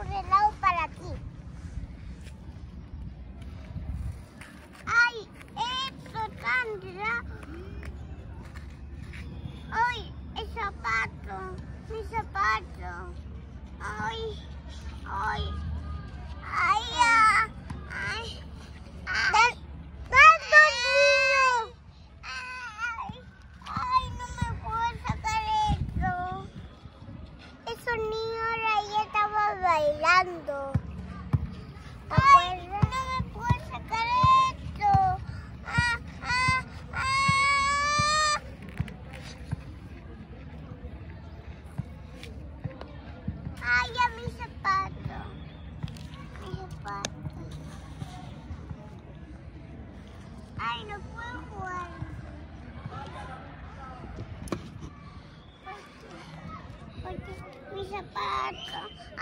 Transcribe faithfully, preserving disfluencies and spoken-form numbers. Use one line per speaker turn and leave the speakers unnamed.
helado para ti. Ay, esto Sandra. Ay, el zapato, mi zapato. Ay, ay, ay, ah, ay. Ay, ay, ay, no me puedo sacar esto. Esos niños ahí estaban bailando. Ay, no me puedo sacar esto. Ah, ah, ah. Ay, a mi zapato. Mi zapato. Ay, no puedo jugar. Porque, porque mi zapato.